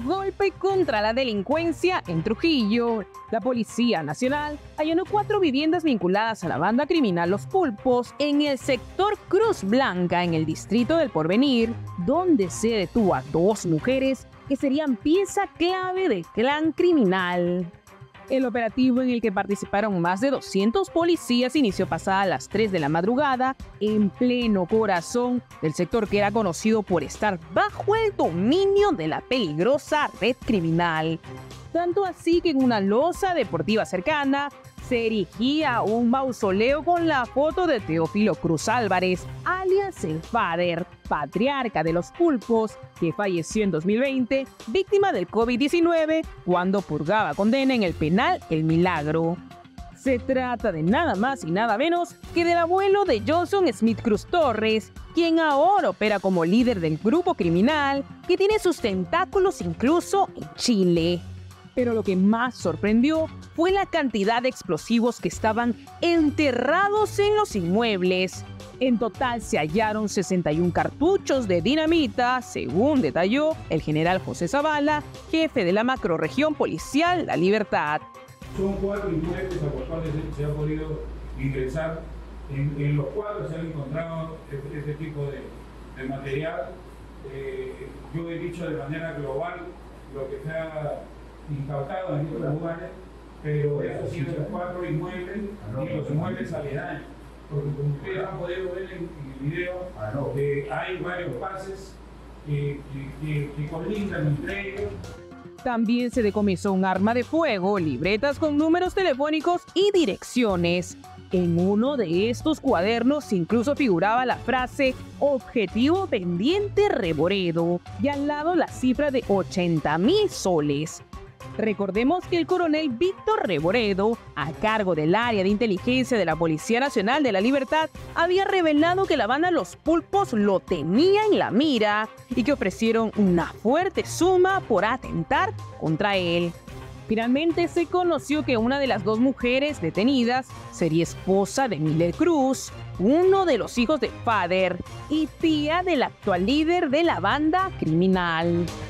golpe contra la delincuencia en Trujillo. La Policía Nacional allanó 4 viviendas vinculadas a la banda criminal Los Pulpos en el sector Cruz Blanca, en el distrito del Porvenir, donde se detuvo a 2 mujeres que serían pieza clave del clan criminal. El operativo, en el que participaron más de 200 policías, inició pasadas las 3 de la madrugada en pleno corazón del sector que era conocido por estar bajo el dominio de la peligrosa red criminal. Tanto así que en una loza deportiva cercana se erigía un mausoleo con la foto de Teófilo Cruz Álvarez, alias el Father, patriarca de Los Pulpos, que falleció en 2020, víctima del COVID-19, cuando purgaba condena en el penal El Milagro. Se trata de nada más y nada menos que del abuelo de Johnson Smith Cruz Torres, quien ahora opera como líder del grupo criminal que tiene sus tentáculos incluso en Chile. Pero lo que más sorprendió fue la cantidad de explosivos que estaban enterrados en los inmuebles. En total se hallaron 61 cartuchos de dinamita, según detalló el general José Zavala, jefe de la macrorregión policial La Libertad. Son 4 inmuebles a los cuales se ha podido ingresar. En los 4 se han encontrado este tipo de material. Yo he dicho de manera global lo que se ha incautado en estos lugares, pero eso sí, los 4 inmuebles y los inmuebles aledaños, porque como ustedes han podido ver en el video, hay varios pases que colindan entre ellos. También se decomisó un arma de fuego, libretas con números telefónicos y direcciones. En uno de estos cuadernos incluso figuraba la frase "Objetivo pendiente Reboredo" y al lado la cifra de 80.000 soles. Recordemos que el coronel Víctor Reboredo, a cargo del área de inteligencia de la Policía Nacional de La Libertad, había revelado que la banda Los Pulpos lo tenía en la mira y que ofrecieron una fuerte suma por atentar contra él. Finalmente se conoció que una de las 2 mujeres detenidas sería esposa de Miller Cruz, uno de los hijos de Father y tía del actual líder de la banda criminal.